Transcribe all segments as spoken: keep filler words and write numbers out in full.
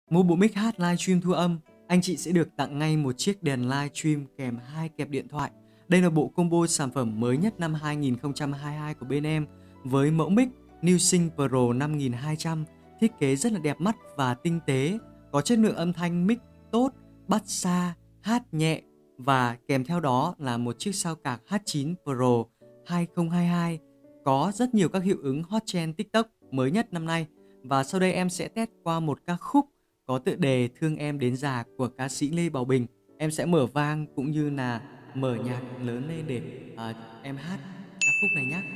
Mua bộ mic hát livestream thu âm, anh chị sẽ được tặng ngay một chiếc đèn livestream kèm hai kẹp điện thoại. Đây là bộ combo sản phẩm mới nhất năm hai nghìn không trăm hai mươi hai của bên em với mẫu mic NewSync Pro năm nghìn hai trăm, thiết kế rất là đẹp mắt và tinh tế, có chất lượng âm thanh mic tốt, bắt xa, hát nhẹ và kèm theo đó là một chiếc sao cạc hát chín Pro hai không hai hai có rất nhiều các hiệu ứng hot trend TikTok mới nhất năm nay. Và sau đây em sẽ test qua một ca khúc có tựa đề Thương Em Đến Già của ca sĩ Lê Bảo Bình. Em sẽ mở vang cũng như là mở nhạc lớn lên để uh, em hát ca khúc này nhé.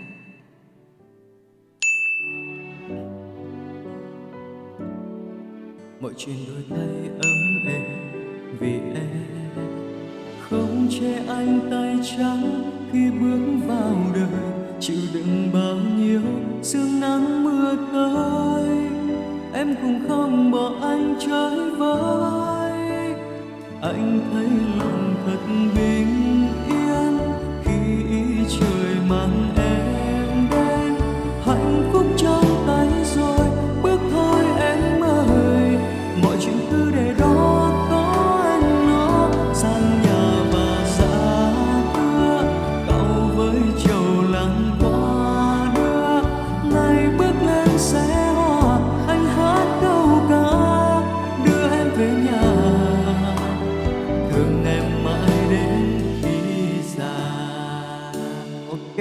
Mọi chuyện đổi thay ấm êm vì em không che anh tay trắng khi bước vào đời, chịu đựng bao nhiêu sương nắng mưa tới. Em cũng không bỏ anh chơi vơi, anh thấy lòng thật bình yên khi trời mang em đến. Hạnh phúc trong tay rồi, bước thôi em ơi, mọi chuyện cứ để đó có anh nó. Sang nhà và ra cửa, cậu với trầu làng qua đưa. Ngày bước lên xe hoa, anh hát câu ca đưa em về nhà, thương em mãi đến khi già. Ok.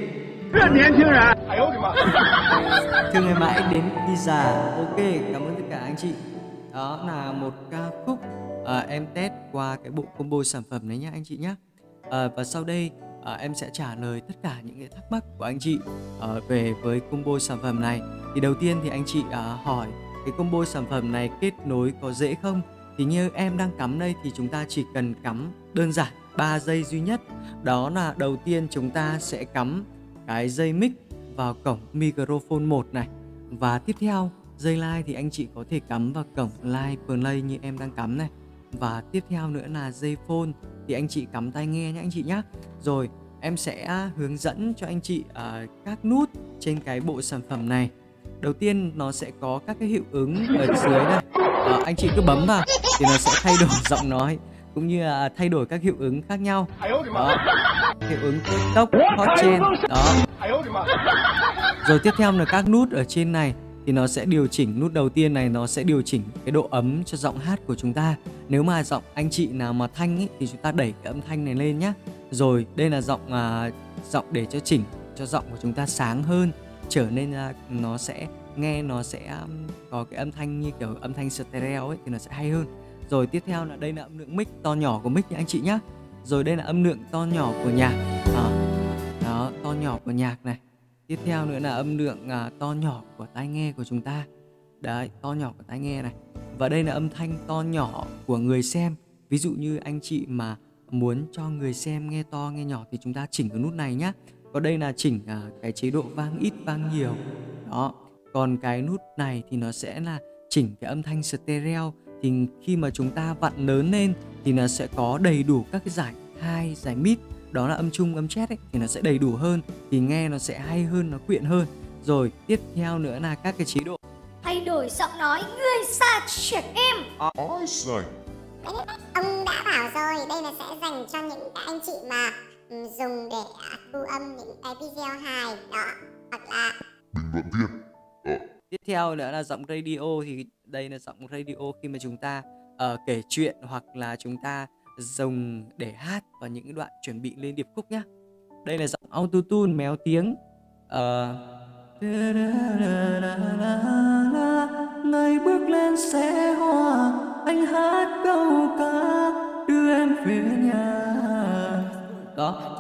Thương em mãi đến khi già. Ok, cảm ơn tất cả anh chị. Đó là một ca khúc à, em test qua cái bộ combo sản phẩm đấy nhá anh chị nhé. À, và sau đây à, em sẽ trả lời tất cả những cái thắc mắc của anh chị à, về với combo sản phẩm này. Thì đầu tiên thì anh chị à, hỏi cái combo sản phẩm này kết nối có dễ không? Thì như em đang cắm đây thì chúng ta chỉ cần cắm đơn giản ba dây duy nhất. Đó là đầu tiên chúng ta sẽ cắm cái dây mic vào cổng microphone một này. Và tiếp theo dây line thì anh chị có thể cắm vào cổng line play như em đang cắm này. Và tiếp theo nữa là dây phone thì anh chị cắm tai nghe nhé anh chị nhé. Rồi em sẽ hướng dẫn cho anh chị uh, các nút trên cái bộ sản phẩm này. Đầu tiên nó sẽ có các cái hiệu ứng ở dưới đây. Uh, anh chị cứ bấm vào thì nó sẽ thay đổi giọng nói cũng như là thay đổi các hiệu ứng khác nhau. Đó. Hiệu ứng TikTok, hot trend. Đó. Rồi tiếp theo là các nút ở trên này thì nó sẽ điều chỉnh, nút đầu tiên này nó sẽ điều chỉnh cái độ ấm cho giọng hát của chúng ta. Nếu mà giọng anh chị nào mà thanh ấy, thì chúng ta đẩy cái âm thanh này lên nhé. Rồi đây là giọng à, giọng để cho chỉnh cho giọng của chúng ta sáng hơn, trở nên à, nó sẽ nghe nó sẽ có cái âm thanh như kiểu âm thanh stereo ấy thì nó sẽ hay hơn. Rồi tiếp theo là đây là âm lượng mic to nhỏ của mic nha anh chị nhé. Rồi đây là âm lượng to nhỏ của nhạc. À, đó, to nhỏ của nhạc này. Tiếp theo nữa là âm lượng à, to nhỏ của tai nghe của chúng ta. Đấy, to nhỏ của tai nghe này. Và đây là âm thanh to nhỏ của người xem. Ví dụ như anh chị mà muốn cho người xem nghe to nghe nhỏ thì chúng ta chỉnh cái nút này nhé. Còn đây là chỉnh à, cái chế độ vang ít vang nhiều. Đó. Còn cái nút này thì nó sẽ là chỉnh cái âm thanh stereo. Thì khi mà chúng ta vặn lớn lên thì nó sẽ có đầy đủ các cái giải hai, giải mid, đó là âm trung, âm chét ấy, thì nó sẽ đầy đủ hơn, thì nghe nó sẽ hay hơn, nó quyện hơn. Rồi tiếp theo nữa là các cái chế độ thay đổi giọng nói người già trẻ em. Ôi giời. Ông đã bảo rồi, đây là sẽ dành cho những cái anh chị mà ừ, dùng để à, thu âm những cái video hài đó, hoặc là Bình luận viên. Ờ. Tiếp theo nữa là giọng radio, thì đây là giọng radio khi mà chúng ta uh, kể chuyện hoặc là chúng ta dùng để hát vào những đoạn chuẩn bị lên điệp khúc nhá. Đây là giọng autotune méo tiếng. Uh, Ngày bước lên xe hoa, anh hát câu ca đưa em về nhà. Đó.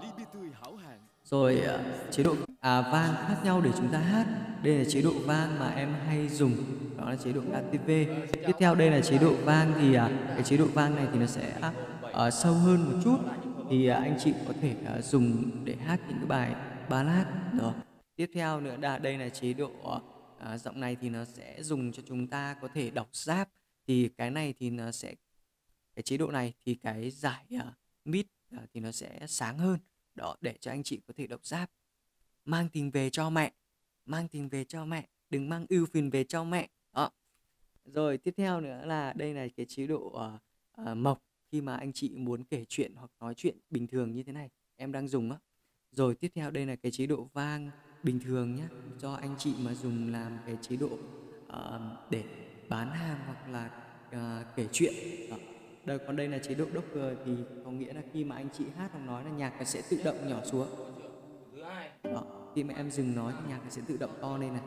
Rồi uh, chế độ à, vang khác nhau để chúng ta hát. Đây là chế độ vang mà em hay dùng, đó là chế độ a tê vê. Tiếp theo đây là chế độ vang thì uh, cái chế độ vang này thì nó sẽ uh, sâu hơn một chút. Thì uh, anh chị có thể uh, dùng để hát những cái bài ballad đó. Tiếp theo nữa là đây là chế độ uh, giọng này thì nó sẽ dùng cho chúng ta có thể đọc rap. Thì cái này thì nó sẽ, cái chế độ này thì cái giải uh, mid uh, thì nó sẽ sáng hơn. Đó, để cho anh chị có thể đọc rap. Mang tình về cho mẹ, mang tình về cho mẹ, đừng mang ưu phiền về cho mẹ. Đó. Rồi tiếp theo nữa là đây là cái chế độ ờ, ờ, mộc, khi mà anh chị muốn kể chuyện hoặc nói chuyện bình thường như thế này em đang dùng á. Rồi tiếp theo đây là cái chế độ vang bình thường nhé, do anh chị mà dùng làm cái chế độ ờ, để bán hàng hoặc là ờ, kể chuyện đó. Đây, còn đây là chế độ Docker thì có nghĩa là khi mà anh chị hát hoặc nói là nhạc nó sẽ tự động nhỏ xuống. Đó. Khi mà em dừng nói thì nhạc nó sẽ tự động to lên này.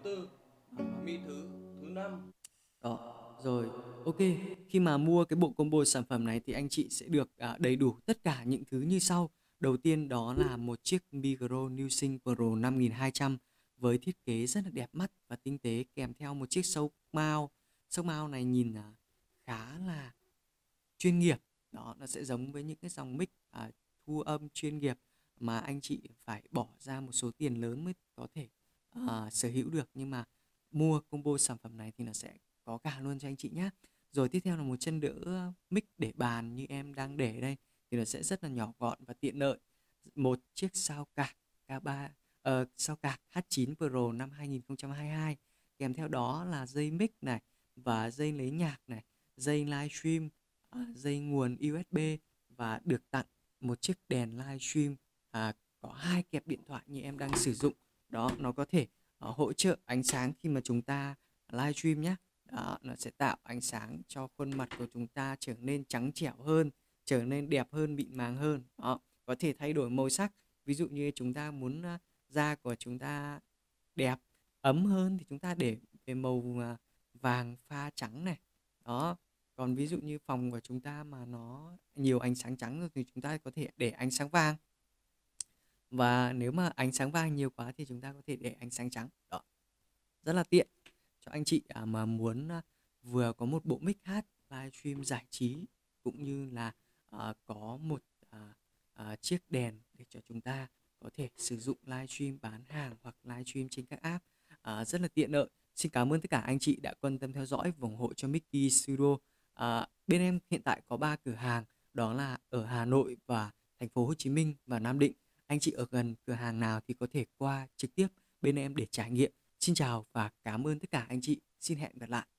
Đó, rồi, ok. Khi mà mua cái bộ combo sản phẩm này thì anh chị sẽ được à, đầy đủ tất cả những thứ như sau. Đầu tiên đó là một chiếc Micro NewSync Pro năm nghìn hai trăm với thiết kế rất là đẹp mắt và tinh tế, kèm theo một chiếc sâu mount. Sâu mount này nhìn à, khá là chuyên nghiệp. Đó, nó sẽ giống với những cái dòng mic à, thu âm chuyên nghiệp mà anh chị phải bỏ ra một số tiền lớn mới có thể à, sở hữu được. Nhưng mà mua combo sản phẩm này thì nó sẽ có cả luôn cho anh chị nhé. Rồi tiếp theo là một chân đỡ mic để bàn như em đang để đây, thì nó sẽ rất là nhỏ gọn và tiện lợi. Một chiếc sao cạc K ba uh, sao cạc H chín Pro năm hai nghìn không trăm hai mươi hai, kèm theo đó là dây mic này và dây lấy nhạc này, dây livestream, uh, dây nguồn u ét bê, và được tặng một chiếc đèn livestream uh, có hai kẹp điện thoại như em đang sử dụng. Đó, nó có thể uh, hỗ trợ ánh sáng khi mà chúng ta livestream nhé. Đó, nó sẽ tạo ánh sáng cho khuôn mặt của chúng ta trở nên trắng trẻo hơn, trở nên đẹp hơn, mịn màng hơn. Đó, có thể thay đổi màu sắc. Ví dụ như chúng ta muốn uh, da của chúng ta đẹp, ấm hơn thì chúng ta để về màu uh, vàng pha trắng này. Đó, còn ví dụ như phòng của chúng ta mà nó nhiều ánh sáng trắng rồi thì chúng ta có thể để ánh sáng vàng. Và nếu mà ánh sáng vàng nhiều quá thì chúng ta có thể để ánh sáng trắng. Đó, rất là tiện cho anh chị à, mà muốn à, vừa có một bộ mic hát livestream giải trí, cũng như là à, có một à, à, chiếc đèn để cho chúng ta có thể sử dụng livestream bán hàng hoặc livestream trên các app à, rất là tiện lợi. Xin cảm ơn tất cả anh chị đã quan tâm theo dõi và ủng hộ cho Mickey Studio. À, bên em hiện tại có ba cửa hàng, đó là ở Hà Nội và thành phố Hồ Chí Minh và Nam Định. Anh chị ở gần cửa hàng nào thì có thể qua trực tiếp bên em để trải nghiệm. Xin chào và cảm ơn tất cả anh chị. Xin hẹn gặp lại.